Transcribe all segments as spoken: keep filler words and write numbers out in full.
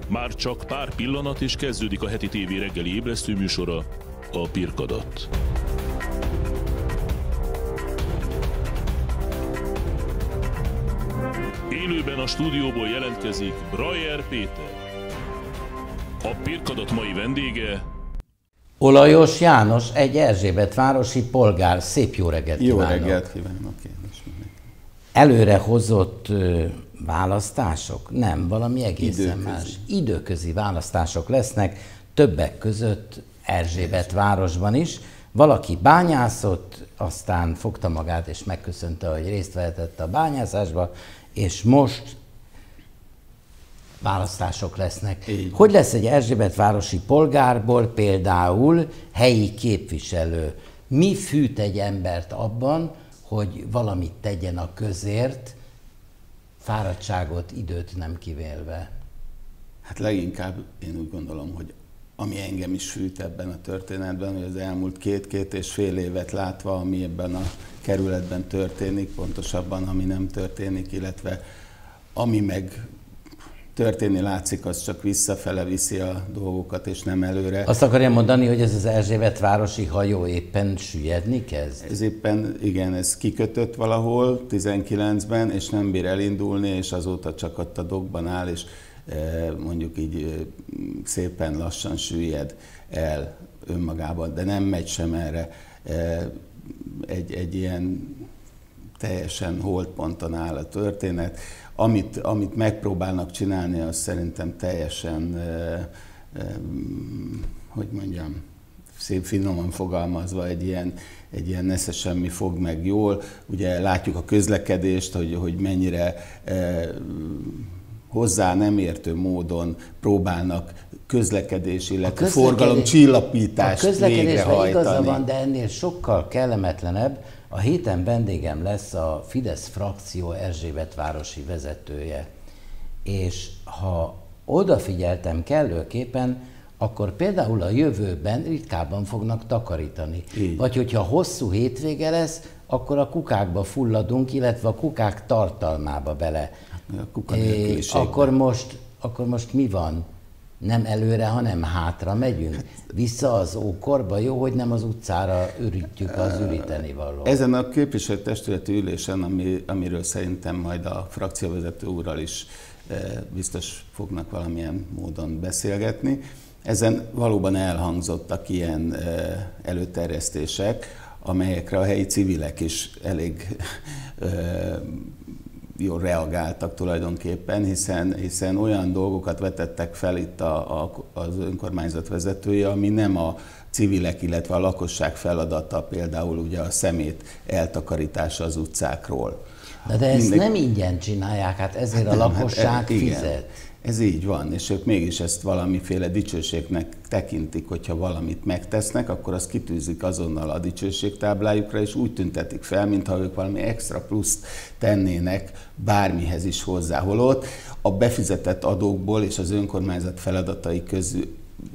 Már csak pár pillanat, és kezdődik a heti tévé reggeli ébresztő műsora, a Pirkadat. Élőben a stúdióból jelentkezik Brajer Péter. A Pirkadat mai vendége Olajos János, egy erzsébetvárosi polgár. Szép jó reggelt Jó kívánok! reggelt kívánok! Előre hozott ö, választások? Nem, valami egészen Időközi. más. Időközi választások lesznek, többek között Erzsébetvárosban is. Valaki bányászott, aztán fogta magát és megköszönte, hogy részt vehetett a bányászásba, és most választások lesznek. Így. Hogy lesz egy erzsébetvárosi polgárból például helyi képviselő? Mi fűt egy embert abban, hogy valamit tegyen a közért, fáradtságot, időt nem kivélve? Hát leginkább én úgy gondolom, hogy ami engem is fűt ebben a történetben, hogy az elmúlt két-két és fél évet látva, ami ebben a kerületben történik, pontosabban ami nem történik, illetve ami meg történni látszik, az csak visszafele viszi a dolgokat, és nem előre. Azt akarja mondani, hogy ez az erzsébetvárosi hajó éppen süllyedni kezd? Ez éppen, igen, ez kikötött valahol tizenkilencben, és nem bír elindulni, és azóta csak ott a dokkban áll, és mondjuk így szépen lassan süllyed el önmagában, de nem megy sem erre. Egy, egy ilyen teljesen holdponton áll a történet. Amit, amit megpróbálnak csinálni, az szerintem teljesen, hogy mondjam, szép finoman fogalmazva, egy ilyen, egy ilyen nesze semmi fog meg jól. Ugye látjuk a közlekedést, hogy, hogy mennyire hozzá nem értő módon próbálnak közlekedés, illetve forgalom csillapítást végrehajtani. Igaza van, de ennél sokkal kellemetlenebb. A héten vendégem lesz a Fidesz frakció erzsébetvárosi vezetője. És ha odafigyeltem kellőképpen, akkor például a jövőben ritkábban fognak takarítani. Így. Vagy hogyha hosszú hétvége lesz, akkor a kukákba fulladunk, illetve a kukák tartalmába bele. A é, akkor, most, akkor most mi van? Nem előre, hanem hátra megyünk? Vissza az ókorba? Jó, hogy nem az utcára ürítjük az üríteni való. Ezen a képviselőtestületi ülésen, ami, amiről szerintem majd a frakcióvezető úrral is e, biztos fognak valamilyen módon beszélgetni, ezen valóban elhangzottak ilyen e, előterjesztések, amelyekre a helyi civilek is elég e, jól reagáltak tulajdonképpen, hiszen, hiszen olyan dolgokat vetettek fel itt a, a, az önkormányzat vezetője, ami nem a civilek, illetve a lakosság feladata, például ugye a szemét eltakarítása az utcákról. De, de ezt Mindegy... nem ingyen csinálják, hát ezért hát a nem, lakosság hát, igen, fizet. Ez így van, és ők mégis ezt valamiféle dicsőségnek tekintik, hogyha valamit megtesznek, akkor azt kitűzik azonnal a dicsőségtáblájukra, és úgy tüntetik fel, mintha ők valami extra pluszt tennének bármihez is hozzá. Holott a befizetett adókból és az önkormányzat feladatai közül.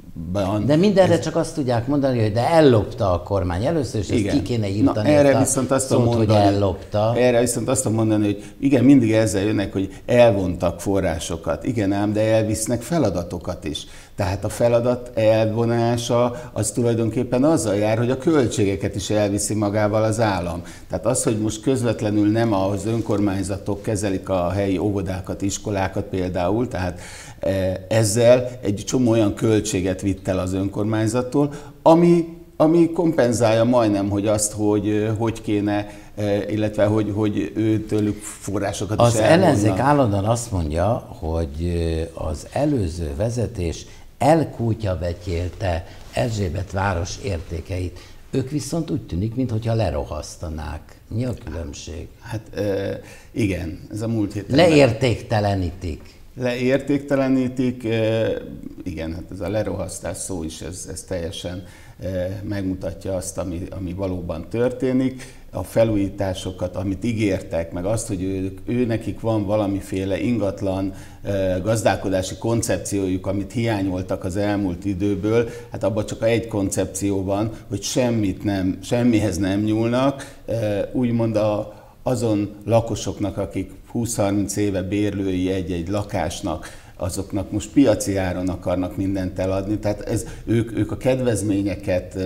De mindenre ez... csak azt tudják mondani, hogy de ellopta a kormány. Először is ezt ki kéne írtani. Na, erre viszont azt szót, mondani, hogy ellopta. Erre viszont azt mondani, hogy igen, mindig ezzel jönnek, hogy elvontak forrásokat. Igen ám, de elvisznek feladatokat is. Tehát a feladat elvonása az tulajdonképpen azzal jár, hogy a költségeket is elviszi magával az állam. Tehát az, hogy most közvetlenül nem az önkormányzatok kezelik a helyi óvodákat, iskolákat például, tehát ezzel egy csomó olyan költséget vitt el az önkormányzattól, ami, ami kompenzálja majdnem, hogy azt, hogy hogy kéne, illetve hogy, hogy őtőlük forrásokat az is elvonnak. Az ellenzék állandóan azt mondja, hogy az előző vezetés elkútyavetyélte Erzsébetváros értékeit. Ők viszont úgy tűnik, mintha lerohasztanák. Mi a különbség? Hát igen, ez a múlt héten... Leértéktelenítik. Leértéktelenítik, igen, hát ez a lerohasztás szó is, ez, ez teljesen megmutatja azt, ami, ami valóban történik. A felújításokat, amit ígértek, meg azt, hogy ők, ő nekik van valamiféle ingatlan gazdálkodási koncepciójuk, amit hiányoltak az elmúlt időből, hát abban csak egy koncepció van, hogy semmit nem, semmihez nem nyúlnak, úgymond a, azon lakosoknak, akik húsz-harminc éve bérlői egy-egy lakásnak, azoknak most piaci áron akarnak mindent eladni, tehát ez, ők, ők a kedvezményeket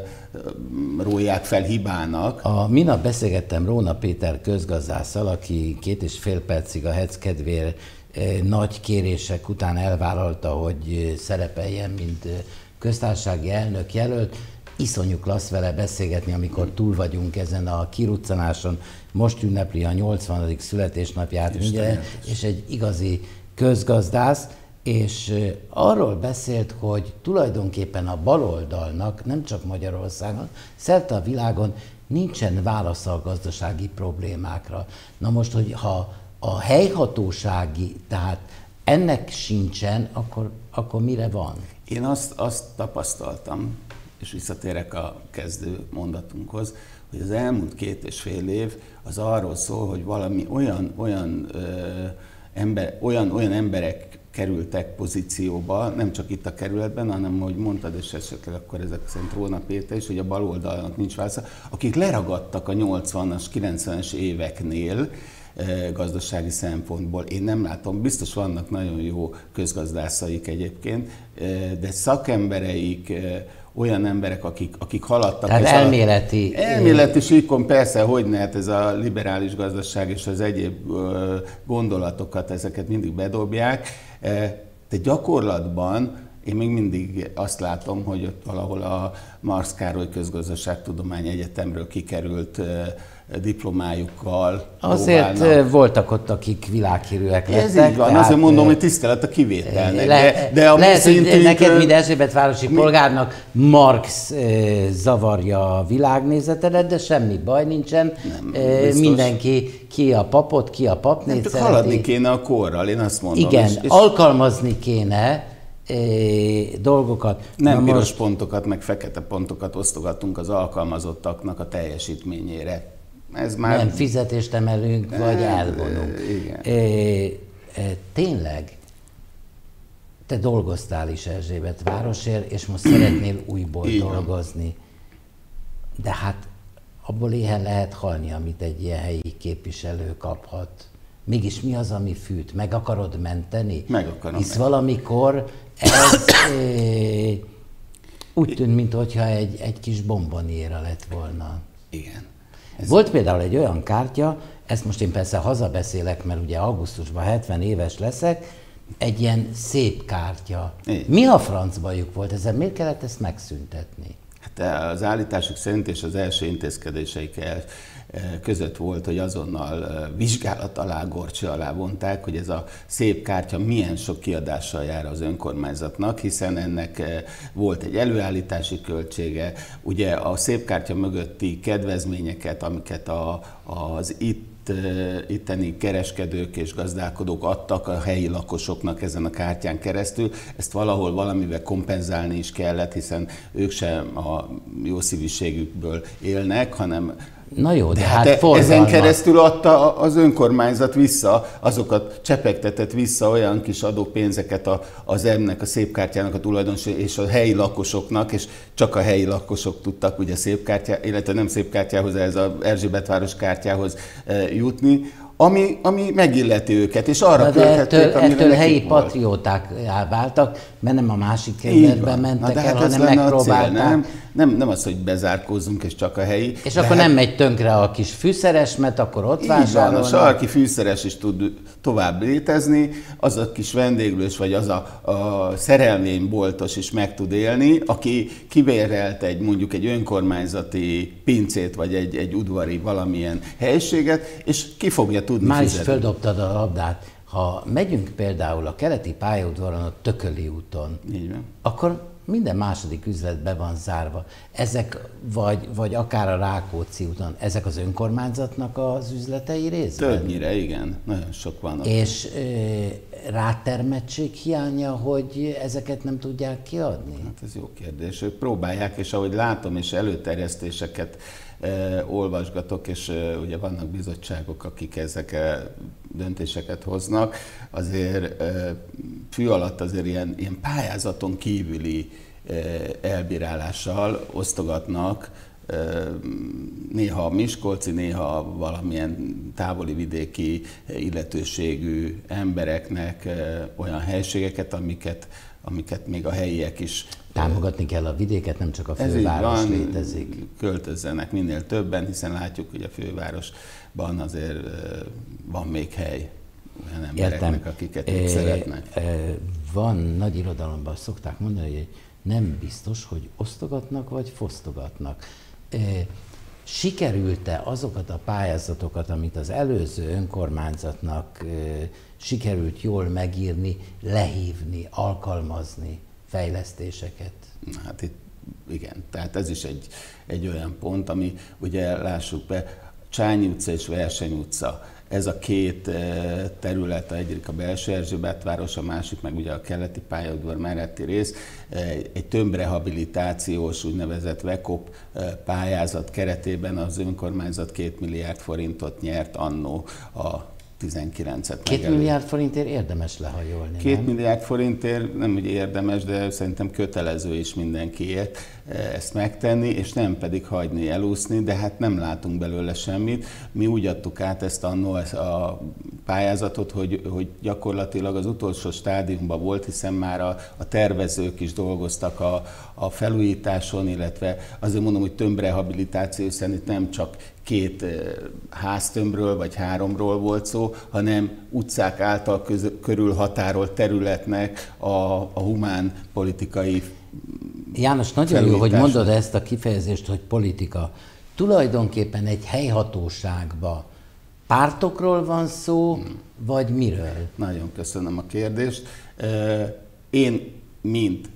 róják fel hibának. A minap beszélgettem Róna Péter közgazdásszal, aki két és fél percig a Hetz kedvéért nagy kérések után elvállalta, hogy szerepeljen, mint köztársasági elnök jelölt. Iszonyú klassz vele beszélgetni, amikor túl vagyunk ezen a kiruccanáson. Most ünnepli a nyolcvanadik születésnapját, mindjárt, és egy igazi közgazdász, és arról beszélt, hogy tulajdonképpen a baloldalnak, nem csak Magyarországon, szerte a világon nincsen válasza a gazdasági problémákra. Na most, hogy ha a helyhatósági, tehát ennek sincsen, akkor, akkor mire van? Én azt, azt tapasztaltam, és visszatérek a kezdő mondatunkhoz, hogy az elmúlt két és fél év az arról szól, hogy valami olyan, olyan, ö, ember, olyan, olyan emberek kerültek pozícióba, nem csak itt a kerületben, hanem, hogy mondtad, és esetleg akkor ezek szerint Róna Péter is, hogy a baloldalnak nincs válasza, akik leragadtak a nyolcvanas, kilencvenes éveknél, gazdasági szempontból. Én nem látom, biztos vannak nagyon jó közgazdászaik egyébként, de szakembereik, olyan emberek, akik, akik haladtak. Tehát ez elméleti. A, elméleti síkon persze, hogy ne, hát ez a liberális gazdaság és az egyéb gondolatokat, ezeket mindig bedobják, de gyakorlatban én még mindig azt látom, hogy ott valahol a Marx Károly Közgazdaságtudományi Egyetemről kikerült diplomájukkal Azért próbálnak. Voltak ott, akik világhírűek lettek. Ez így van, tehát, azért mondom, hogy tisztelet a kivételnek. Le, de, de a lehet, szintünk, hogy neked, mint Erzsébetvárosi mi? polgárnak Marx e, zavarja a világnézetedet, de semmi baj nincsen. Nem, e, mindenki, ki a papot, ki a papnét nem, szereti. Haladni kéne a korral, én azt mondom. Igen, és, és alkalmazni kéne e, dolgokat. nem Na piros most, pontokat, meg fekete pontokat osztogatunk az alkalmazottaknak a teljesítményére. Ez már... Nem fizetést emelünk, e, vagy elvonunk. Igen. E, e, tényleg, te dolgoztál is Erzsébetvárosért, és most szeretnél újból így dolgozni. Van. De hát abból éhen lehet halni, amit egy ilyen helyi képviselő kaphat. Mégis mi az, ami fűt? Meg akarod menteni? Meg akarom Hisz menteni. valamikor ez e, úgy tűnt, mintha egy, egy kis bomboniéra lett volna. Igen. Ez Volt például egy olyan kártya, ezt most én persze hazabeszélek, mert ugye augusztusban hetven éves leszek, egy ilyen szép kártya. Így. Mi a francbajuk volt ezzel? Miért kellett ezt megszüntetni? Hát az állításuk szerint és az első intézkedéseik között volt, hogy azonnal vizsgálat alá, górcső alá vonták, hogy ez a szép kártya milyen sok kiadással jár az önkormányzatnak, hiszen ennek volt egy előállítási költsége, ugye a szép kártya mögötti kedvezményeket, amiket a, az itt itteni kereskedők és gazdálkodók adtak a helyi lakosoknak ezen a kártyán keresztül. Ezt valahol valamivel kompenzálni is kellett, hiszen ők sem a jó szívűségükből élnek, hanem Na jó, de, de hát, hát forgalmat. Ezen keresztül adta az önkormányzat vissza, azokat csepegtetett vissza olyan kis adópénzeket az emnek, a szép kártyának a tulajdonos és a helyi lakosoknak, és csak a helyi lakosok tudtak ugye szép kártyá, illetve nem szép kártyához, ez az Erzsébetváros kártyához jutni, ami, ami megilleti őket, és arra költhették, ettől, amire ettől helyi volt. patrióták váltak, mert nem a másik kerületben mentek Na, el, hát hanem megpróbálták. Cél, nem? Nem, nem az, hogy bezárkózzunk, és csak a helyi. És akkor hát nem megy tönkre a kis fűszeres, mert akkor ott vásárolnak. A sarki fűszeres is tud tovább létezni, az a kis vendéglős, vagy az a, a szerelvényboltos is meg tud élni, aki kibérelt egy, mondjuk egy önkormányzati pincét, vagy egy, egy udvari valamilyen helyiséget, és ki fogja tudni Már fizetni. is földobtad a labdát. Ha megyünk például a keleti pályaudvaron, a Tököli úton, Így van. akkor minden második üzlet be van zárva. Ezek, vagy, vagy akár a Rákóczi úton, ezek az önkormányzatnak az üzletei részben? Többnyire, igen. Nagyon sok van. És e, rátermettség hiánya, hogy ezeket nem tudják kiadni? Hát ez jó kérdés. Ők próbálják, és ahogy látom, és előterjesztéseket e, olvasgatok, és e, ugye vannak bizottságok, akik ezek e, döntéseket hoznak, azért e, fű alatt azért ilyen, ilyen pályázaton kívüli e, elbírálással osztogatnak néha miskolci, néha valamilyen távoli vidéki illetőségű embereknek olyan helységeket, amiket, amiket még a helyiek is... Támogatni kell a vidéket, nem csak a főváros van, létezik. Költözzenek minél többen, hiszen látjuk, hogy a fővárosban azért van még hely olyan embereknek, Értem. akiket e, szeretnek. E, van nagy irodalomban szokták mondani, hogy nem biztos, hogy osztogatnak vagy fosztogatnak. E, sikerült-e azokat a pályázatokat, amit az előző önkormányzatnak e, sikerült jól megírni, lehívni, alkalmazni fejlesztéseket? Hát itt igen, tehát ez is egy, egy olyan pont, ami ugye lássuk be, Csányi utca és Verseny utca. Ez a két terület, egyik a Belső Erzsébetváros, a másik meg ugye a keleti pályaudvar melletti rész, egy tömbrehabilitációs úgynevezett vekop pályázat keretében az önkormányzat két milliárd forintot nyert annó a tizenkilencet Két megelő. milliárd forintért érdemes lehajolni, Két nem? milliárd forintért nem úgy érdemes, de szerintem kötelező is mindenkiért ezt megtenni, és nem pedig hagyni elúszni, de hát nem látunk belőle semmit. Mi úgy adtuk át ezt annó a pályázatot, hogy, hogy gyakorlatilag az utolsó stádiumban volt, hiszen már a, a tervezők is dolgoztak a, a felújításon, illetve azért mondom, hogy tömbrehabilitáció, hiszen itt nem csak két háztömbről vagy háromról volt szó, hanem utcák által köz, körül határolt területnek a, a humán politikai János, nagyon jó, hogy mondod ezt a kifejezést, hogy politika. Tulajdonképpen egy helyhatóságban pártokról van szó, hmm. vagy miről? Nagyon köszönöm a kérdést. Én, mint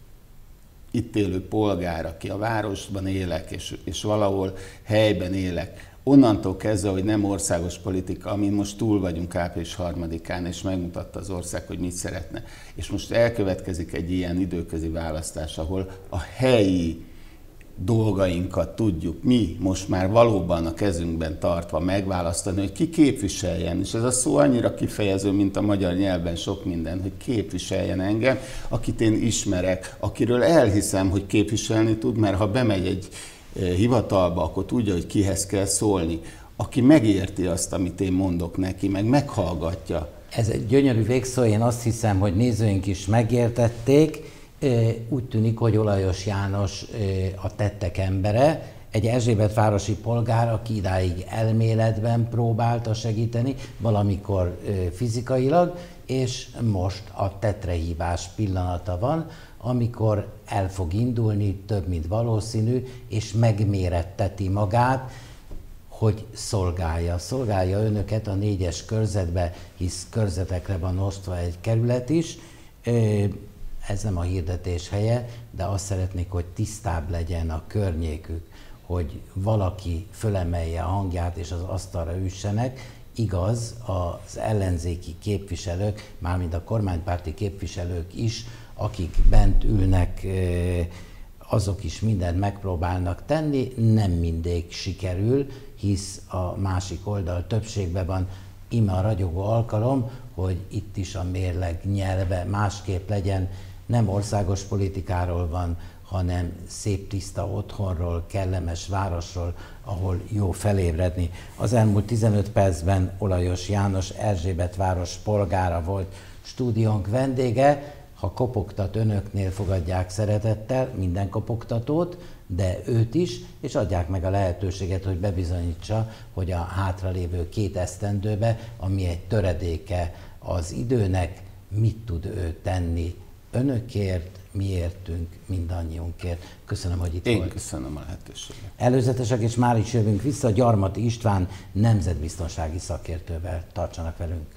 itt élő polgár, aki a városban élek, és, és valahol helyben élek, onnantól kezdve, hogy nem országos politika, amin most túl vagyunk április harmadikán, és megmutatta az ország, hogy mit szeretne. És most elkövetkezik egy ilyen időközi választás, ahol a helyi dolgainkat tudjuk mi most már valóban a kezünkben tartva megválasztani, hogy ki képviseljen. És ez a szó annyira kifejező, mint a magyar nyelvben sok minden, hogy képviseljen engem, akit én ismerek, akiről elhiszem, hogy képviselni tud, mert ha bemegy egy hivatalba, akkor tudja, hogy kihez kell szólni. Aki megérti azt, amit én mondok neki, meg meghallgatja. Ez egy gyönyörű végszó, én azt hiszem, hogy nézőink is megértették. Úgy tűnik, hogy Olajos János a tettek embere, egy erzsébetvárosi polgár, aki idáig elméletben próbálta segíteni, valamikor fizikailag, és most a tetrehívás pillanata van, amikor el fog indulni, több mint valószínű, és megméretteti magát, hogy szolgálja. Szolgálja önöket a négyes körzetbe, hisz körzetekre van osztva egy kerület is. Ez nem a hirdetés helye, de azt szeretnék, hogy tisztább legyen a környékük, hogy valaki fölemelje a hangját és az asztalra üssenek. Igaz, az ellenzéki képviselők, mármint a kormánypárti képviselők is, akik bent ülnek, azok is mindent megpróbálnak tenni, nem mindig sikerül, hisz a másik oldal többségben van. Íme a ragyogó alkalom, hogy itt is a mérleg nyelve másképp legyen, nem országos politikáról van, hanem szép tiszta otthonról, kellemes városról, ahol jó felébredni. Az elmúlt tizenöt percben Olajos János Erzsébetváros polgára volt stúdiónk vendége. Ha kopogtat, önöknél fogadják szeretettel minden kopogtatót, de őt is, és adják meg a lehetőséget, hogy bebizonyítsa, hogy a hátralévő két esztendőbe, ami egy töredéke az időnek, mit tud ő tenni önökért, miértünk, mindannyiunkért. Köszönöm, hogy itt Én volt. köszönöm a lehetőséget. Előzetesek, és már is jövünk vissza. Gyarmati István nemzetbiztonsági szakértővel. Tartsanak velünk.